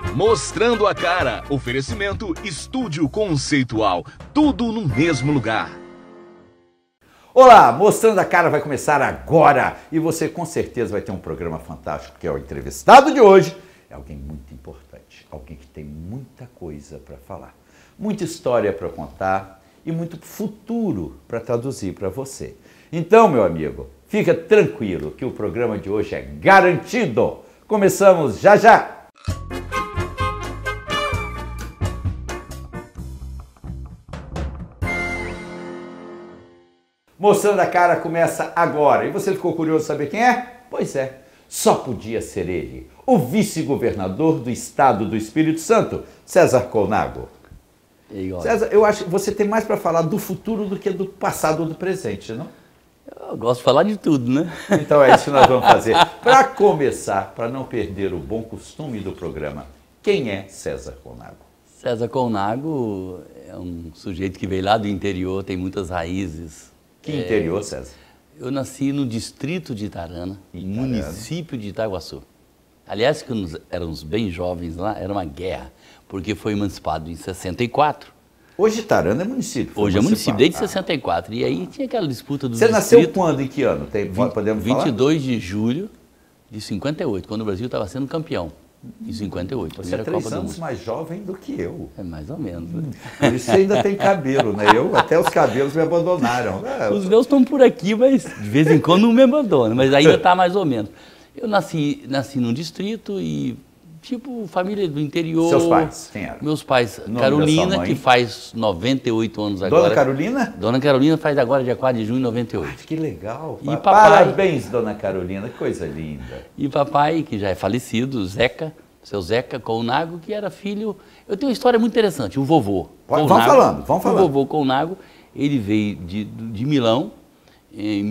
Mostrando a Cara. Oferecimento Estúdio Conceitual. Tudo no mesmo lugar. Olá, Mostrando a Cara vai começar agora. E você com certeza vai ter um programa fantástico, porque o entrevistado de hoje é alguém muito importante. Alguém que tem muita coisa para falar. Muita história para contar e muito futuro para traduzir para você. Então, meu amigo, fica tranquilo que o programa de hoje é garantido. Começamos já já! Mostrando a Cara começa agora. E você ficou curioso de saber quem é? Pois é, só podia ser ele, o vice-governador do estado do Espírito Santo, César Colnago. César, eu acho que você tem mais para falar do futuro do que do passado ou do presente, não? Eu gosto de falar de tudo, né? Então é isso que nós vamos fazer. Para começar, para não perder o bom costume do programa, quem é César Colnago? César Colnago é um sujeito que veio lá do interior, tem muitas raízes. Que interior, César? Eu nasci no distrito de Itarana, município de Itaguaçu. Aliás, quando éramos bem jovens lá, era uma guerra, porque foi emancipado em 64. Hoje Itarana é município. Hoje é município, desde 64. E aí tinha aquela disputa do distrito. Você nasceu quando, em que ano? Podemos 22 de julho de 58, quando o Brasil estava sendo campeão. Em 58. Você é 3 anos mais jovem do que eu. É mais ou menos. Por isso você ainda tem cabelo, né? Até os cabelos me abandonaram. Os meus estão por aqui, mas de vez em quando não me abandonam, mas ainda está mais ou menos. Eu nasci num distrito e, tipo, família do interior. Seus pais, quem eram? Meus pais, Carolina, que faz 98 anos agora. Dona Carolina? Dona Carolina faz agora dia 4 de junho de 98. Ai, que legal. E papai, parabéns, Dona Carolina, que coisa linda. E papai, que já é falecido, Zeca, seu Zeca Colnago, que era filho... Eu tenho uma história muito interessante, o vovô. Vamos falando. O vovô Colnago, ele veio de Milão, em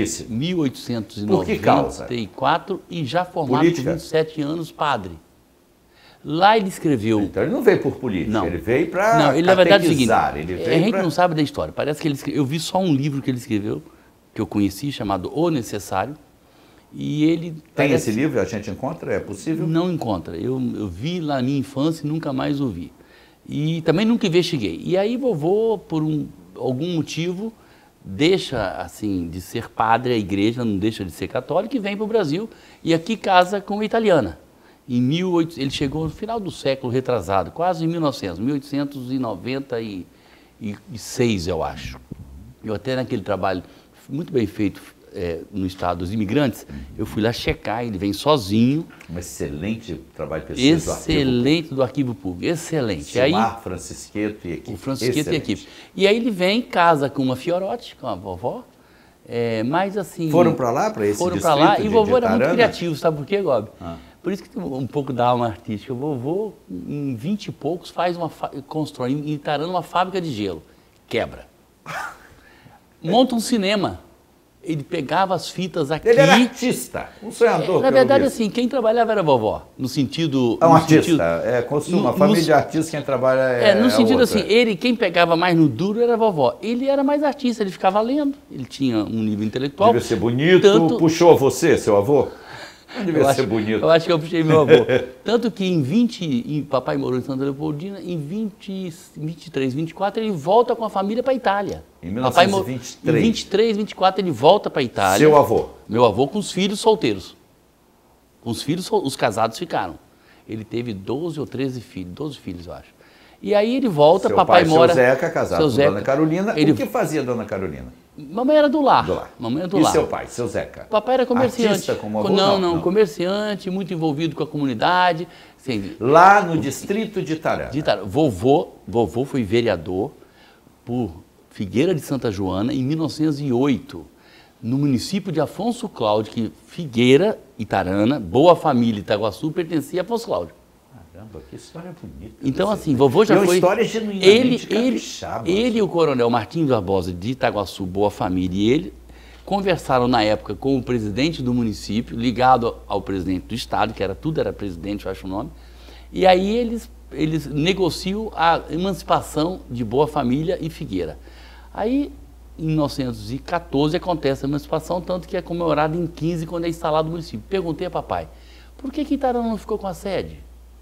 1894 e já formado com 27 anos, padre. Lá ele escreveu... Então ele não veio por política, não. Ele veio para Não, ele na verdade é o seguinte, a gente pra... não sabe da história, parece que ele escreveu, eu vi só um livro que ele escreveu, que eu conheci, chamado O Necessário, e ele... Tem esse livro, a gente encontra? É possível? Não encontra, eu vi lá na minha infância e nunca mais o vi. E também nunca investiguei. E aí vovô, por algum motivo, deixa assim de ser padre, a igreja não deixa de ser católico, e vem para o Brasil e aqui casa com uma italiana. Ele chegou no final do século retrasado, quase em 1896, eu acho. Eu até naquele trabalho muito bem feito no estado dos imigrantes, eu fui lá checar, ele vem sozinho. Um excelente trabalho de pesquisa excelente do Arquivo Público, excelente. Silmar, Francisqueto e equipe. O Francisqueto e equipe. E aí ele vem, casa com uma Fiorotti, com a vovó, mas assim... Foram para lá, para esse distrito? Foram para lá, e o vovô era muito criativo, sabe por quê, Gobi? Por isso que tem um pouco da alma artística. O vovô, em 20 e poucos, constrói em Itarana uma fábrica de gelo. Quebra. Monta um cinema. Ele pegava as fitas aqui... Ele era artista, um sonhador. Na verdade, assim, quem trabalhava era a vovó, no sentido... É um artista, uma família de artistas, quem trabalha é no sentido outra. assim, quem pegava mais no duro era a vovó. Ele era mais artista, ele ficava lendo, ele tinha um nível intelectual. Devia ser bonito, puxou você, seu avô? Não devia ser bonito. Eu acho que eu puxei meu avô. Tanto que papai morou em Santa Leopoldina, em 23, 24, ele volta com a família para a Itália. Em 1923? Em 23, 24, ele volta para a Itália. Seu avô? Meu avô com os filhos solteiros. Os casados ficaram. Ele teve 12 ou 13 filhos, 12 filhos, eu acho. E aí ele volta, papai mora... Seu Zeca, casado com Dona Carolina. O que fazia Dona Carolina? Mamãe era do lar. Mamãe era do lar. E seu pai, seu Zeca? Papai era comerciante. Artista como avô? Não, comerciante, muito envolvido com a comunidade. Assim, lá no distrito de Itarana. Vovô foi vereador por Figueira de Santa Joana em 1908, no município de Afonso Cláudio, que Figueira, Itarana, Boa Família, Itaguaçu, pertencia a Afonso Cláudio. Caramba, que história bonita. Então, assim, vovô já foi... uma história genuinamente capixaba. Ele e o coronel Martins Barbosa, de Itaguaçu, Boa Família, e ele conversaram na época com o presidente do município, ligado ao presidente do estado, que tudo era presidente, eu acho o nome, e aí eles negociam a emancipação de Boa Família e Figueira. Aí, em 1914, acontece a emancipação, tanto que é comemorada em 15, quando é instalado o município. Perguntei a papai, por que Itarana não ficou com a sede?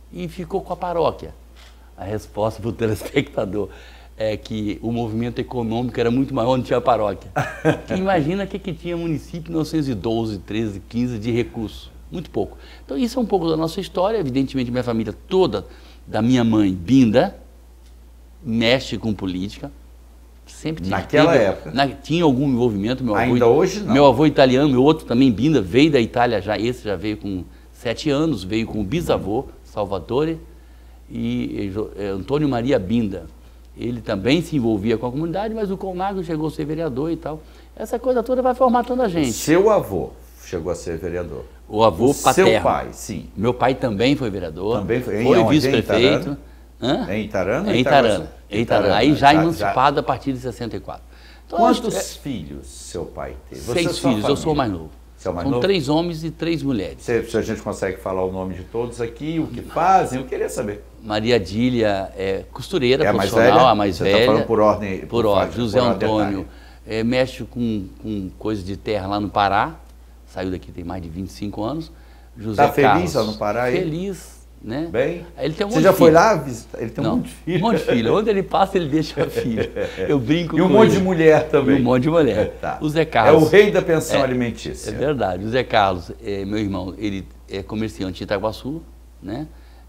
e ficou com a paróquia. A resposta para o telespectador é que o movimento econômico era muito maior onde tinha a paróquia. Porque imagina o que tinha município em 1912, 13, 15 de recursos. Muito pouco. Então isso é um pouco da nossa história. Evidentemente minha família toda, da minha mãe, Binda, mexe com política. Sempre tinha. Naquela época. Tinha algum envolvimento. Meu avô, ainda hoje não. Meu avô italiano, meu outro também, Binda, veio da Itália já. Esse já veio com 7 anos, veio com o bisavô, Salvatore, e Antônio Maria Binda. Ele também se envolvia com a comunidade, mas o Colnago chegou a ser vereador e tal. Essa coisa toda vai formatando a gente. Seu avô chegou a ser vereador? O avô paterno. Seu pai, sim. Meu pai também foi vereador. Também foi. Foi vice-prefeito. Em Itarana? Em Itarana. Aí já emancipado a partir de 64. Então, quantos filhos seu pai teve? 6 filhos, eu sou o mais novo. Você é o mais São novo? 3 homens e 3 mulheres. Se a gente consegue falar o nome de todos aqui, o que fazem, eu queria saber. Maria Dília é costureira é profissional, a mais velha. Você está falando por ordem. Por ordem. José Antônio mexe com coisas de terra lá no Pará. Saiu daqui tem mais de 25 anos. Está feliz lá no Pará? Feliz, né? Bem. Ele tem um Você já foi lá visitar? Ele tem um monte de filho. Um monte de filho. Onde ele passa, ele deixa filho. Eu brinco com ele. E um monte de mulher também. E um monte de mulher. Tá. O Zé Carlos. É o rei da pensão alimentícia. É verdade. O Zé Carlos, meu irmão, ele é comerciante em Itaguaçu, né?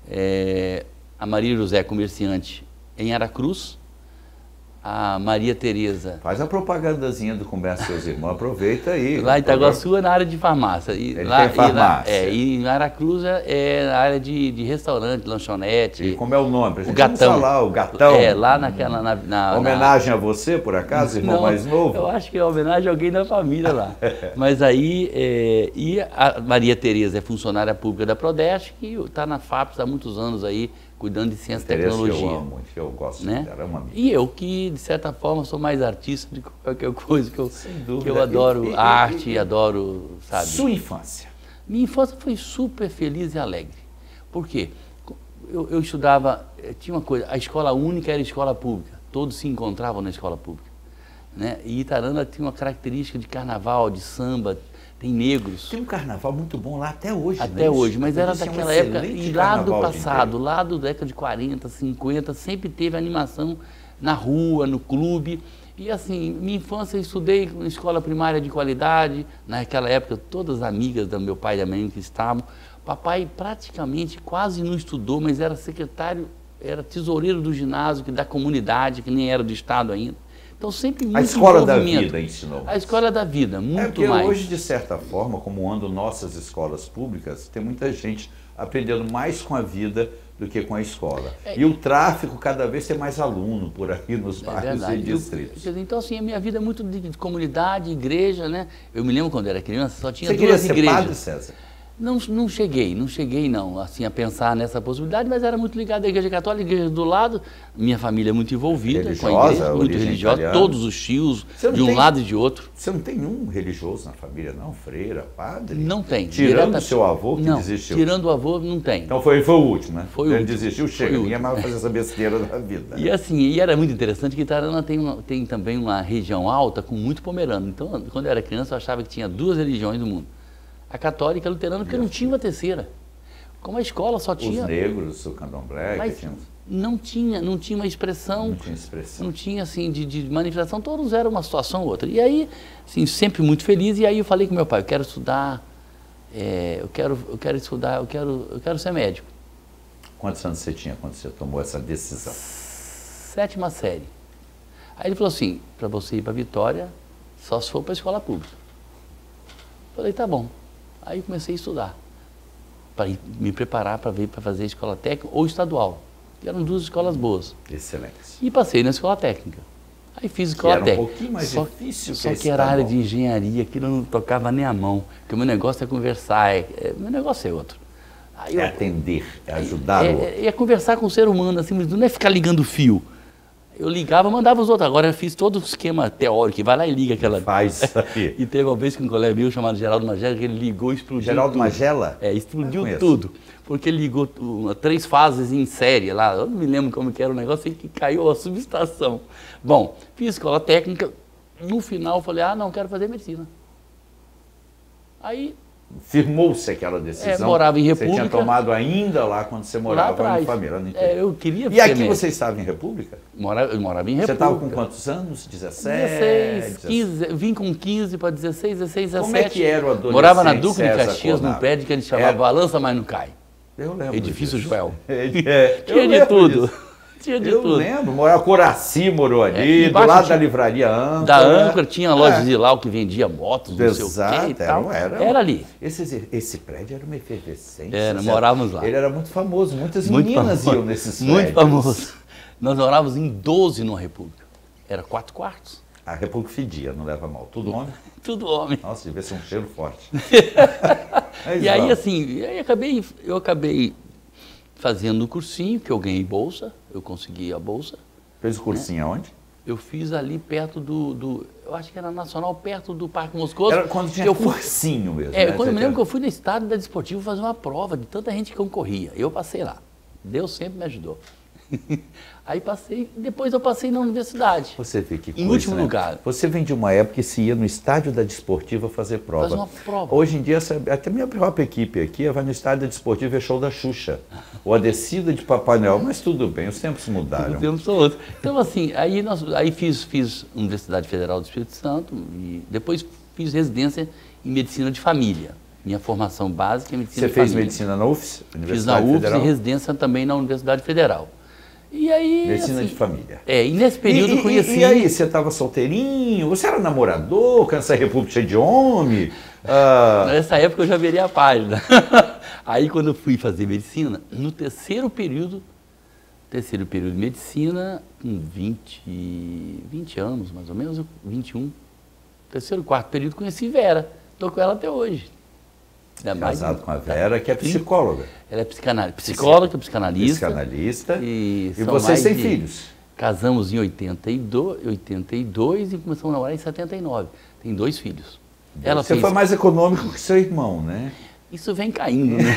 A Maria José é comerciante em Aracruz. A Maria Tereza. Faz a propagandazinha do Comércio Seus Irmãos, aproveita aí. Lá em Itaguaçu é na área de farmácia. Ele tem farmácia. E em Aracruz é na área de restaurante, lanchonete. E como é o nome? Pra gente o Gatão. Falar, o Gatão. Lá naquela... Homenagem a você, por acaso, irmão Não, mais novo? Eu acho que é homenagem a alguém da família lá. Mas aí, e a Maria Tereza é funcionária pública da Prodeste, que está na FAPES há muitos anos aí, cuidando de ciência e tecnologia. Que eu amo, que eu gosto dela, é uma amiga. E eu que, de certa forma, sou mais artista do que qualquer coisa, que eu adoro arte, adoro, sabe? Sua infância? Minha infância foi super feliz e alegre. Por quê? Eu estudava, tinha uma coisa, a escola única era a escola pública, todos se encontravam na escola pública, né? E Itarana tinha uma característica de carnaval, de samba, tem negros. Tem um carnaval muito bom lá até hoje. Até hoje, mas era daquela época, e lá do passado, lá da década de 40, 50, sempre teve animação na rua, no clube. E assim, minha infância eu estudei na escola primária de qualidade, naquela época todas as amigas do meu pai e da minha mãe que estavam. Papai praticamente quase não estudou, mas era secretário, era tesoureiro do ginásio, da comunidade, que nem era do estado ainda. Então sempre muito envolvimento. A escola da vida ensinou. A escola da vida, muito porque mais. Hoje, de certa forma, como andam nossas escolas públicas, tem muita gente aprendendo mais com a vida do que com a escola. E o tráfico cada vez tem mais aluno por aí nos bairros e distritos. Então, assim, a minha vida é muito de comunidade, igreja, né? Eu me lembro quando era criança, só tinha 2 igrejas. Você queria ser padre, César? Não cheguei assim, a pensar nessa possibilidade, mas era muito ligado à Igreja Católica, a igreja do lado, minha família é muito envolvida com a igreja, muito religiosa, italiana. Todos os tios, de um lado e de outro. Você não tem nenhum religioso na família, não? Freira, padre? Não tem. Tirando o seu avô, que desistiu? Tirando o avô, não tem. Então foi o último, né? Foi o último. último. Desistiu, chega, ninguém mais vai fazer essa besteira na vida. E assim, e era muito interessante que Itarana tem também uma região alta com muito pomerano. Então, quando eu era criança, eu achava que tinha 2 religiões no mundo. A católica e a luterana, porque não tinha uma terceira. Como a escola só tinha... Os negros, o candomblé... Mas não tinha uma expressão... Não tinha expressão. Não tinha, assim, de manifestação. Todos eram uma situação ou outra. E aí, assim, sempre muito feliz. E aí eu falei com meu pai, eu quero estudar... eu quero estudar, eu quero ser médico. Quantos anos você tinha quando você tomou essa decisão? 7ª série. Aí ele falou assim, para você ir para Vitória, só se for para a escola pública. Falei, tá bom. Aí comecei a estudar, para me preparar para vir para fazer escola técnica ou estadual. E eram 2 escolas boas. Excelente. E passei na escola técnica. Aí fiz escola técnica. Era um pouquinho mais difícil Só que era área de engenharia, aquilo não tocava nem a mão. Porque o meu negócio é conversar, meu negócio é outro. Aí é atender, é ajudar o outro. É conversar com o ser humano, assim, não é ficar ligando fio. Eu ligava, mandava os outros. Agora eu fiz todo o esquema teórico, vai lá e liga aquela... Faz aí. E teve uma vez que um colega meu chamado Geraldo Magela, que ele ligou e explodiu Geraldo tudo. Magela? Explodiu tudo. Porque ele ligou 3 fases em série lá, eu não me lembro como que era o negócio, e que caiu a subestação. Bom, fiz escola técnica, no final eu falei, não, quero fazer medicina. Aí firmou-se aquela decisão? Morava em República. Você tinha tomado ainda lá quando você morava em família, lá no interior. Eu queria E aqui você estava em República? Eu morava em República. Você estava com quantos anos? 17? 16, 15, vim com 15 para 16, 16, 17. Como é que era o adolescente? Morava na Duque de César Caxias, num Conago? prédio que a gente chamava Balança, mas não cai. Eu lembro Edifício disso. Joel. Tinha de tudo. Tinha de tudo. Eu lembro, Coraci morou ali, do lado da livraria Âncora. Da Âncora, tinha loja de lá que vendia motos, não sei o quê e tal. Era ali. Esse prédio era uma efervescência. Morávamos lá. Ele era muito famoso, muitas meninas iam nesses prédios. Muito famoso. Nós morávamos em 12 numa República. Era 4 quartos. A República fedia, não leva mal. Tudo homem? Tudo homem. Nossa, devia ser um cheiro forte. E aí, assim, eu acabei fazendo o cursinho, que eu ganhei bolsa, eu consegui a bolsa. Fez o cursinho aonde? Eu fiz ali perto eu acho que era Nacional, perto do Parque Moscoso. Era quando tinha cursinho mesmo. Quando eu me lembro que eu fui no estádio da Desportiva fazer uma prova de tanta gente que concorria. Eu passei lá. Deus sempre me ajudou. Aí passei, depois eu passei na universidade. Você vê que coisa, em último né? lugar. Você vem de uma época que se ia no estádio da Desportiva fazer prova. Fazer uma prova. Hoje em dia, até minha própria equipe aqui vai no estádio da Desportiva e é show da Xuxa. Ou a descida de Papai Noel, mas tudo bem, os tempos mudaram. Os tempos são outros. Então, assim, aí fiz Universidade Federal do Espírito Santo e depois fiz residência em Medicina de Família. Minha formação básica é Medicina de Família. Você fez medicina na UFS? Fiz na UFS e residência também na Universidade Federal. E aí, medicina de família. E nesse período eu conheci... E aí, você estava solteirinho? Você era namorador? Com essa república cheia de homem? Nessa época eu já virei a página. Aí quando eu fui fazer medicina, no terceiro período de medicina, com 20 anos mais ou menos, 21, terceiro, quarto período, conheci Vera. Estou com ela até hoje. Casado com a Vera, que é psicóloga. Ela é psicóloga, psicanalista. E vocês têm filhos? Casamos em 82 e começamos a namorar em 79. Tem 2 filhos. Você foi mais econômico que seu irmão, né? Isso vem caindo, né?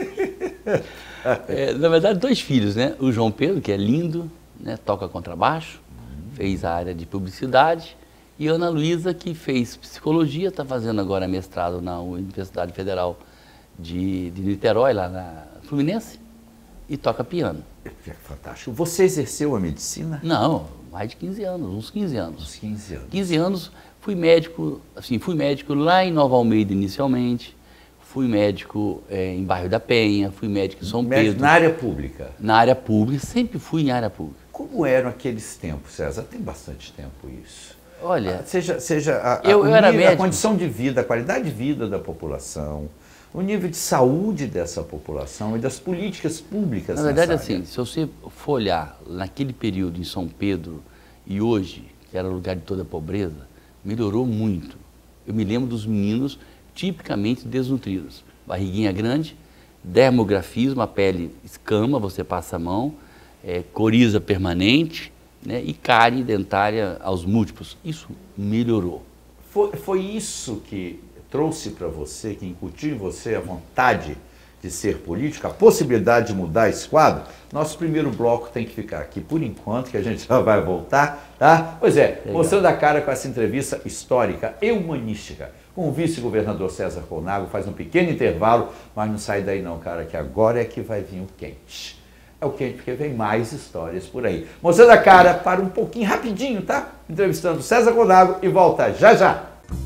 Na verdade, 2 filhos, né? O João Pedro, que é lindo, né? Toca contrabaixo, fez a área de publicidade. E a Ana Luísa, que fez psicologia, está fazendo agora mestrado na Universidade Federal de Niterói, lá na Fluminense, e toca piano. Fantástico. Você exerceu a medicina? Não, mais de 15 anos, uns 15 anos. Uns 15 anos. 15 anos, fui médico lá em Nova Almeida inicialmente, fui médico em Bairro da Penha, fui médico em São Pedro. Na área pública? Na área pública, sempre fui em área pública. Como eram aqueles tempos, César? Tem bastante tempo isso. Olha, eu era médico. A condição de vida, a qualidade de vida da população, o nível de saúde dessa população e das políticas públicas. Na verdade, assim, se você for olhar naquele período em São Pedro e hoje, que era o lugar de toda a pobreza, melhorou muito. Eu me lembro dos meninos tipicamente desnutridos. Barriguinha grande, dermografismo, a pele escama, você passa a mão, coriza permanente, né, e cárie dentária aos múltiplos. Isso melhorou. Foi isso que trouxe para você, que incutiu em você a vontade de ser político, a possibilidade de mudar esse quadro? Nosso primeiro bloco tem que ficar aqui por enquanto, que a gente já vai voltar, tá? Pois é, legal. Mostrando a cara com essa entrevista histórica e humanística com o vice-governador César Conago. Faz um pequeno intervalo, mas não sai daí não, cara, que agora é que vai vir o quente. É o quente, porque vem mais histórias por aí. Mostrando a cara, para um pouquinho, rapidinho, tá? Entrevistando César Conago e volta já já.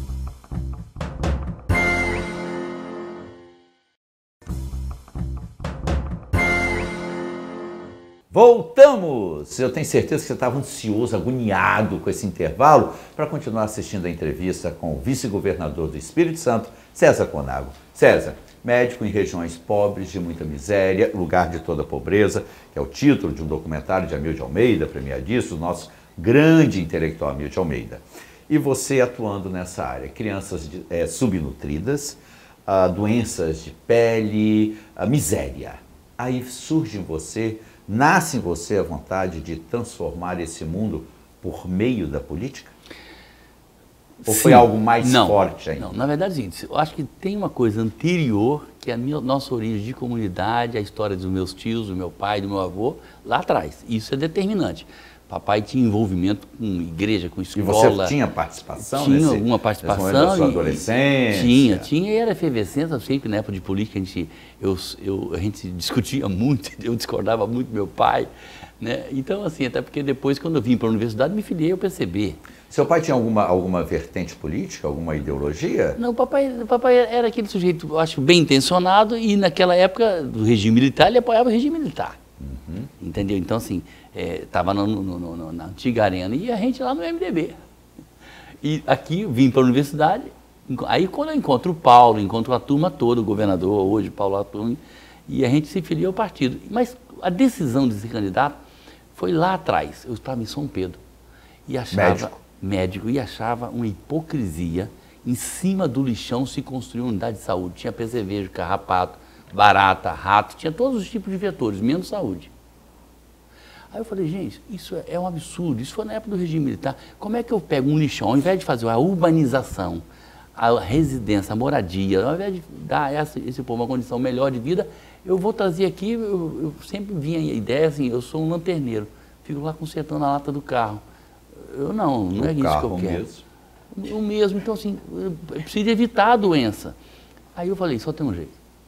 Voltamos! Eu tenho certeza que você estava ansioso, agoniado com esse intervalo para continuar assistindo a entrevista com o vice-governador do Espírito Santo, César Conago. César, médico em regiões pobres de muita miséria, lugar de toda pobreza, que é o título de um documentário de Hamilton Almeida, premiadíssimo, nosso grande intelectual Hamilton Almeida. E você atuando nessa área, crianças subnutridas, doenças de pele, miséria. Aí surge em você, nasce em você a vontade de transformar esse mundo por meio da política? Ou foi algo mais forte ainda? Não, na verdade, eu acho que tem uma coisa anterior, que é a nossa origem de comunidade, a história dos meus tios, do meu pai, do meu avô, lá atrás. Isso é determinante. Papai tinha envolvimento com igreja, com escola. E você tinha participação? Tinha alguma participação. Da sua adolescência? Tinha, e era efervescência. Eu sei que na época de política a gente discutia muito, eu discordava muito do meu pai. Né? Então, assim, até porque depois, quando eu vim para a universidade, me filiei ao PCB. Seu pai tinha alguma vertente política, alguma ideologia? Não, o papai era aquele sujeito, eu acho, bem intencionado, e naquela época do regime militar, ele apoiava o regime militar. Uhum. Entendeu? Então, assim, estava na antiga arena e a gente lá no MDB. E aqui, eu vim para a universidade, aí quando eu encontro o Paulo, encontro a turma toda, o governador hoje, Paulo Atum, e a gente se filia ao partido. Mas a decisão de ser candidato foi lá atrás. Eu estava em São Pedro e achava... Médico, e achava uma hipocrisia. Em cima do lixão se construiu uma unidade de saúde. Tinha percevejo, carrapato, barata, rato, tinha todos os tipos de vetores, menos saúde. Aí eu falei, gente, isso é um absurdo, isso foi na época do regime militar. Como é que eu pego um lixão, ao invés de fazer a urbanização, a residência, a moradia, ao invés de dar esse povo uma condição melhor de vida, eu vou trazer aqui, eu sempre vinha a ideia assim, eu sou um lanterneiro, fico lá consertando a lata do carro. Não é isso que eu quero. O mesmo, então assim, eu preciso evitar a doença. Aí eu falei, só tem um jeito.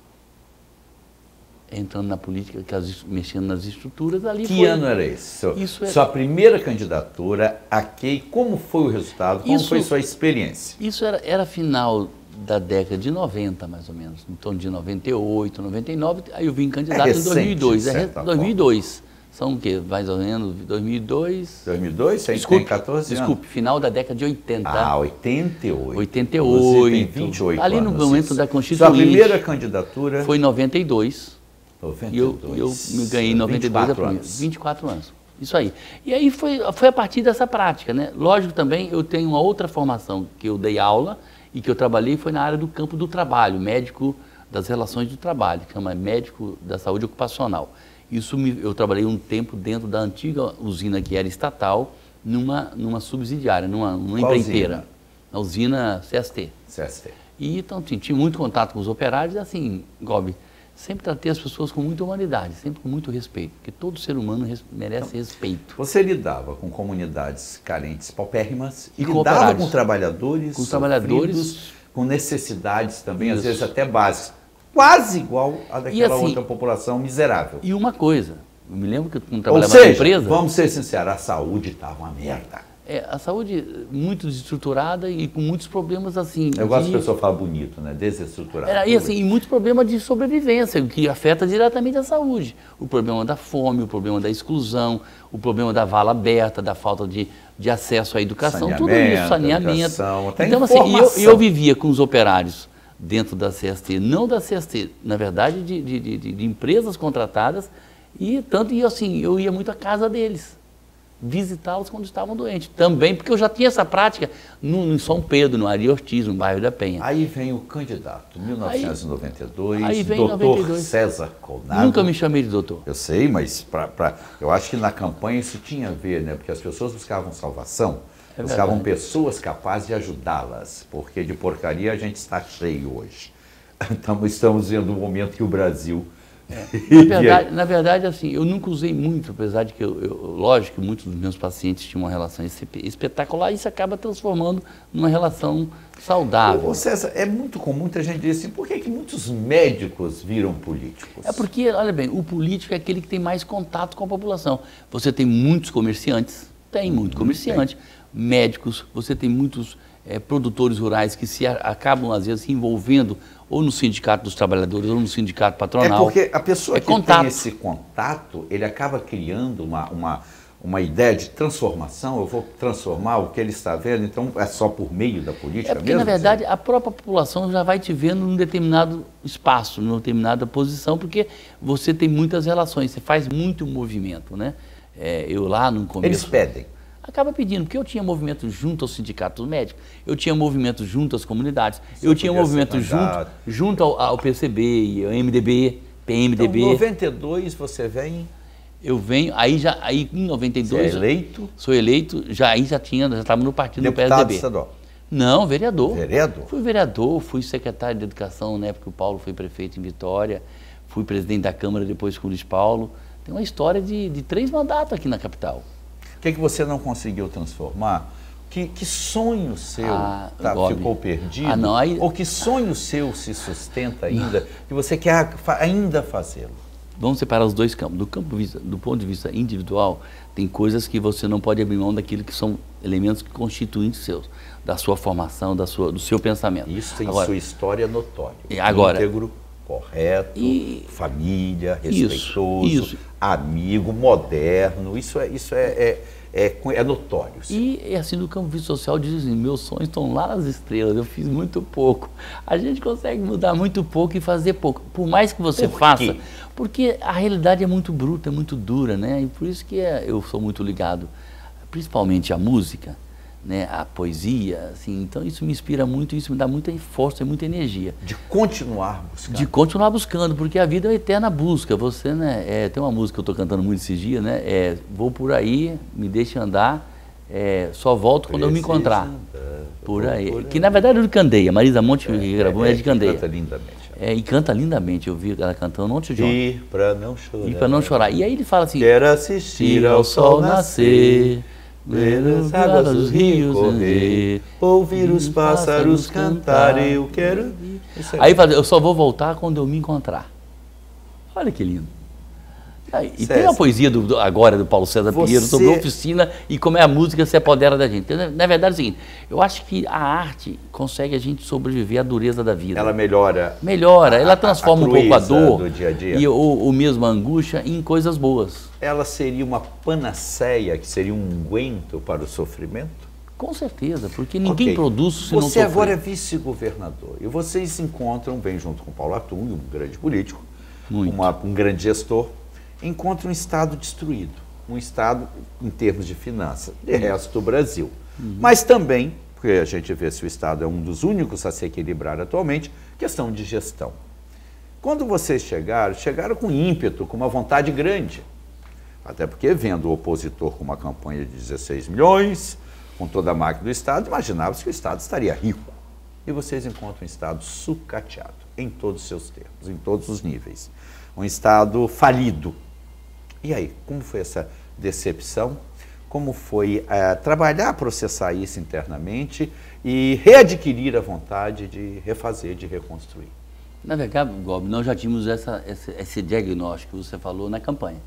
Entrando na política, mexendo nas estruturas, ali Que ano era esse? Sua primeira candidatura, como foi o resultado, como foi sua experiência? Isso era final da década de 90, mais ou menos, em torno de 98, 99, aí eu vim candidato em 2002. 2002. São o quê? Mais ou menos 2002. 2002? Você tem 14 anos? Desculpe, final da década de 80. Ah, 88. 88. Tem 28 ali anos. No momento da Constituinte. Sua primeira candidatura? Foi em 92. 92. E eu me ganhei em 92. 24 anos. 24 anos. Isso aí. E aí foi a partir dessa prática, né? Lógico também, eu tenho uma outra formação que eu dei aula e que eu trabalhei, foi na área do campo do trabalho, médico das relações do trabalho, que chama médico da saúde ocupacional. Eu trabalhei um tempo dentro da antiga usina que era estatal, numa subsidiária, numa empreiteira. Na usina CST. CST. E então tinha muito contato com os operários e assim, Gobi, sempre tratei as pessoas com muita humanidade, sempre com muito respeito, porque todo ser humano merece respeito. Você lidava com comunidades carentes, paupérrimas, e com lidava operários. Com trabalhadores, com necessidades também, às vezes até básicas. Quase igual a daquela outra população miserável. E uma coisa, eu me lembro que quando trabalhava na empresa... vamos ser sinceros, a saúde estava uma merda. A saúde muito desestruturada e com muitos problemas assim... Eu gosto de pessoa falar bonito, né? Desestruturada. E muitos problemas de sobrevivência, que afeta diretamente a saúde. O problema da fome, o problema da exclusão, o problema da vala aberta, da falta de acesso à educação, tudo isso, saneamento. Então assim, eu vivia com os operários dentro da CST, não da CST, na verdade de empresas contratadas, e assim, eu ia muito à casa deles, visitá-los quando estavam doentes. Também porque eu já tinha essa prática em São Pedro, no Ari Ortiz, no bairro da Penha. Aí vem o candidato, 1992, aí vem doutor 92. César Colnado. Nunca me chamei de doutor. Eu sei, mas eu acho que na campanha isso tinha a ver, né? Porque as pessoas buscavam salvação. Buscavam pessoas capazes de ajudá-las, porque de porcaria a gente está cheio hoje. Estamos vendo um momento que o Brasil... Na verdade, assim, eu nunca usei muito, apesar de que, lógico, que muitos dos meus pacientes tinham uma relação espetacular, e isso acaba transformando numa relação saudável. César, é muito comum, muita gente diz assim, por que muitos médicos viram políticos? É porque, olha bem, o político é aquele que tem mais contato com a população. Você tem muitos comerciantes, médicos, você tem muitos produtores rurais que acabam, às vezes, se envolvendo ou no sindicato dos trabalhadores ou no sindicato patronal. É porque a pessoa que tem esse contato, ele acaba criando uma ideia de transformação. Eu vou transformar o que ele está vendo, então é só por meio da política mesmo? Porque, na verdade, a própria população já vai te vendo num determinado espaço, numa determinada posição, porque você tem muitas relações, você faz muito movimento, né? Eu lá no começo... Eles pedem. Acaba pedindo, porque eu tinha movimento junto aos sindicatos médicos, eu tinha movimento junto às comunidades, eu tinha movimento junto ao PCB, ao MDB, PMDB. Então, em 92 você vem... Eu venho, aí em 92... Você é eleito? Sou eleito, já estava no partido do PSDB. Deputado estadual? Não, vereador. Vereador? Fui vereador, fui secretário de Educação na época que o Paulo foi prefeito em Vitória, fui presidente da Câmara depois com o Luiz Paulo. Tem uma história de 3 mandatos aqui na capital. que você não conseguiu transformar? Que sonho seu ficou perdido? Ou que sonho seu se sustenta ainda, que você quer ainda fazê-lo? Vamos separar os dois campos. Do ponto de vista individual, tem coisas que você não pode abrir mão daquilo que são elementos constituintes seus, da sua formação, do seu pensamento. Isso tem sua história notória. Agora, íntegro, correto, família, respeitoso, amigo, moderno. Isso é notório. Sim. E assim, no campo de vista social, dizem, meus sonhos estão lá nas estrelas, eu fiz muito pouco. A gente consegue mudar muito pouco e fazer pouco. Por mais que você faça, porque a realidade é muito bruta, é muito dura, né? E por isso que eu sou muito ligado, principalmente à música, né? À poesia, assim. Então isso me inspira muito, isso me dá muita força e muita energia. De continuar buscando. De continuar buscando, porque a vida é uma eterna busca. Você, né? Tem uma música que eu estou cantando muito esses dias, né? Vou por aí, me deixe andar, só volto quando eu me encontrar. Por aí. Que na verdade é de Candeia. Marisa Monte que gravou é de Candeia. Canta lindamente. E canta lindamente. Eu vi ela cantando ontem de ontem. Ir pra não chorar. Ir pra não chorar. E aí ele fala assim: quero assistir ao sol nascer, ver as águas dos rios correr, ouvir os pássaros cantar, eu quero... Aí ele fala, eu só vou voltar quando eu me encontrar. Olha que lindo. E tem uma poesia agora do Paulo César Pinheiro sobre oficina e como é a música se apodera da gente. Na verdade é o seguinte, eu acho que a arte consegue a gente sobreviver à dureza da vida. Ela melhora. Ela transforma um pouco a dor do dia a dia. E o mesmo a angústia em coisas boas. Ela seria uma panaceia, que seria um unguento para o sofrimento? Com certeza, porque ninguém produz se não sofrer. Você agora é vice-governador e vocês se encontram, vem junto com Paulo Atung, um grande político, um grande gestor, encontra um Estado destruído, um Estado em termos de finanças, de resto do Brasil. Mas também, porque a gente vê se o Estado é um dos únicos a se equilibrar atualmente, questão de gestão. Quando vocês chegaram com ímpeto, com uma vontade grande, até porque vendo o opositor com uma campanha de 16 milhões, com toda a máquina do Estado, imaginava-se que o Estado estaria rico. E vocês encontram um Estado sucateado, em todos os seus termos, em todos os níveis. Um Estado falido. E aí, como foi essa decepção? Como foi trabalhar, processar isso internamente e readquirir a vontade de refazer, de reconstruir? Na verdade, Gobi, nós já tínhamos esse diagnóstico que você falou na campanha.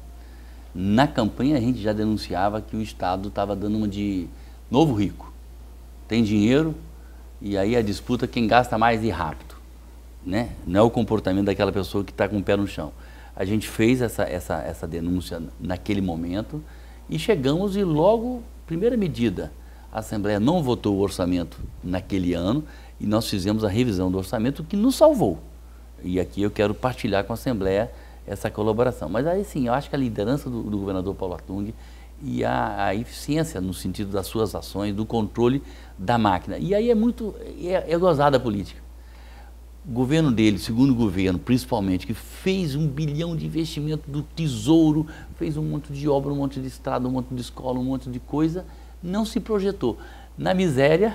Na campanha a gente já denunciava que o Estado estava dando uma de novo rico. Tem dinheiro e aí a disputa quem gasta mais e rápido. Né? Não é o comportamento daquela pessoa que está com o pé no chão. A gente fez essa denúncia naquele momento e chegamos e logo, primeira medida, a Assembleia não votou o orçamento naquele ano e nós fizemos a revisão do orçamento que nos salvou. E aqui eu quero partilhar com a Assembleia essa colaboração. Mas aí sim, eu acho que a liderança do governador Paulo Atung e a eficiência no sentido das suas ações, do controle da máquina. E aí é gozada a política. O governo dele, segundo governo, principalmente, que fez 1 bilhão de investimento do Tesouro, fez um monte de obra, um monte de estrada, um monte de escola, um monte de coisa, não se projetou. Na miséria,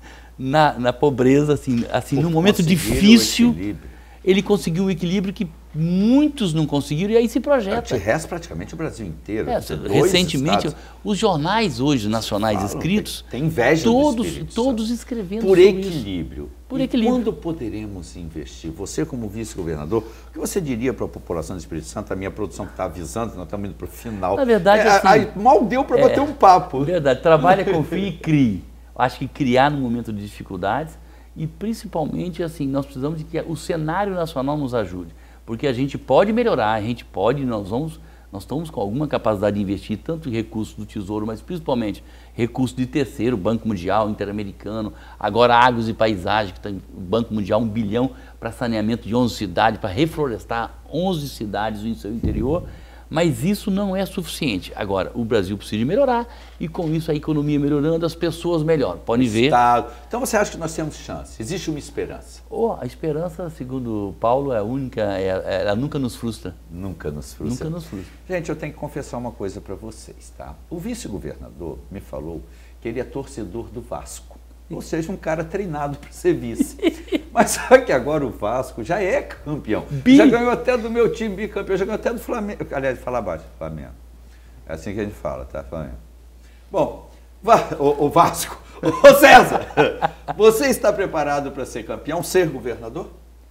na pobreza, assim num momento difícil, ele conseguiu um equilíbrio que muitos não conseguiram e aí se projeta. De resto, praticamente o Brasil inteiro. Recentemente, os jornais hoje nacionais escritos, tem inveja todos escrevendo por sobre equilíbrio. Isso. Por equilíbrio. Quando poderemos investir? Você, como vice-governador, o que você diria para a população do Espírito Santo? A minha produção que está avisando, nós estamos indo para o final. Na verdade, mal deu para bater um papo. Verdade, trabalha, confie e crie. Acho que criar no momento de dificuldades e principalmente, assim, nós precisamos de que o cenário nacional nos ajude. Porque a gente pode melhorar, nós estamos com alguma capacidade de investir tanto em recursos do Tesouro, mas principalmente recursos de terceiro, Banco Mundial, Interamericano, agora Águas e Paisagem, que tem o Banco Mundial 1 bilhão para saneamento de 11 cidades, para reflorestar 11 cidades no seu interior, mas isso não é suficiente. Agora, o Brasil precisa melhorar e com isso a economia melhorando, as pessoas melhoram. Podem ver. Então você acha que nós temos chance? Existe uma esperança? A esperança, segundo Paulo, é a única, ela nunca nos frustra. Nunca nos frustra. Nunca nos frustra. Gente, eu tenho que confessar uma coisa para vocês, tá? O vice-governador me falou que ele é torcedor do Vasco. Ou seja, um cara treinado para ser vice. Mas só que agora o Vasco já é campeão. Já ganhou até do meu time bicampeão, já ganhou até do Flamengo. Aliás, fala abaixo, Flamengo. É assim que a gente fala, tá, Flamengo? Bom, o Vasco, ô César, você está preparado para ser campeão, ser governador?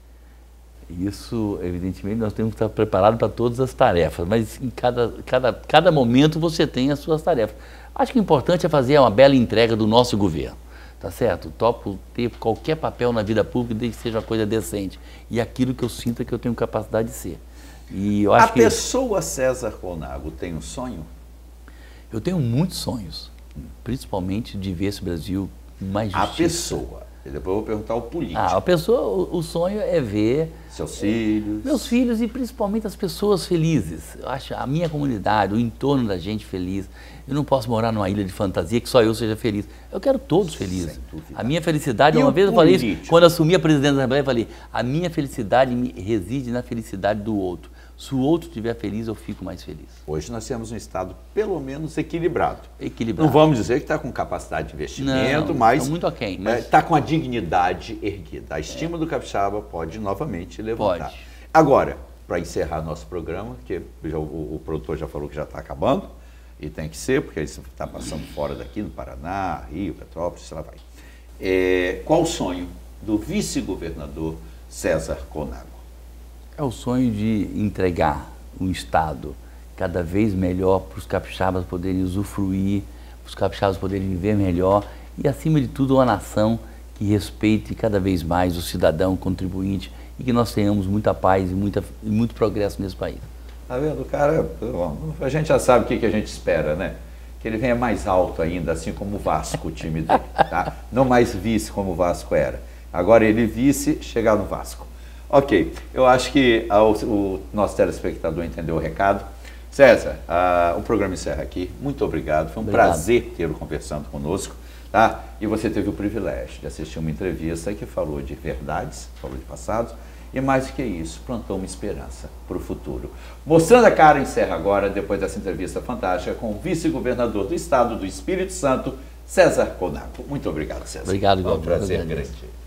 Isso, evidentemente, nós temos que estar preparados para todas as tarefas, mas em cada momento você tem as suas tarefas. Acho que o importante é fazer uma bela entrega do nosso governo, tá certo? Topo ter qualquer papel na vida pública desde que seja uma coisa decente e aquilo que eu sinto é que eu tenho capacidade de ser. E eu acho pessoa César Colnago tem um sonho? Eu tenho muitos sonhos, principalmente de ver esse Brasil mais justiça. A pessoa. E depois eu vou perguntar ao político. A pessoa, o sonho é ver seus filhos. Meus filhos e principalmente as pessoas felizes. Eu acho a minha comunidade, o entorno da gente feliz. Eu não posso morar numa ilha de fantasia que só eu seja feliz. Eu quero todos felizes. A minha felicidade, uma vez eu falei isso, quando assumi a presidência da Assembleia, eu falei, a minha felicidade reside na felicidade do outro. Se o outro estiver feliz, eu fico mais feliz. Hoje nós temos um Estado pelo menos equilibrado. Equilibrado. Não vamos dizer que está com capacidade de investimento, mas está muito aquém. Está com a dignidade erguida. A estima do capixaba pode novamente levantar. Pode. Agora, para encerrar nosso programa, que o produtor já falou que já está acabando, e tem que ser, porque isso está passando fora daqui, no Paraná, Rio, Petrópolis, sei lá vai. Qual o sonho do vice-governador César Colnago? É o sonho de entregar um Estado cada vez melhor para os capixabas poderem usufruir, para os capixabas poderem viver melhor e, acima de tudo, uma nação que respeite cada vez mais o cidadão, o contribuinte e que nós tenhamos muita paz e muito progresso nesse país. Tá vendo? O cara, a gente já sabe o que a gente espera, né? Que ele venha mais alto ainda, assim como o Vasco, o time dele, tá? Não mais vice como o Vasco era. Agora ele vice, chegar no Vasco. Ok, eu acho que o nosso telespectador entendeu o recado. César, o programa encerra aqui. Muito obrigado, foi um prazer tê-lo conversando conosco. Tá? E você teve o privilégio de assistir uma entrevista que falou de verdades, falou de passados, e mais do que isso, plantou uma esperança para o futuro. Mostrando a Cara encerra agora, depois dessa entrevista fantástica, com o vice-governador do Estado do Espírito Santo, César Colnago. Muito obrigado, César. Obrigado, Foi um prazer grande.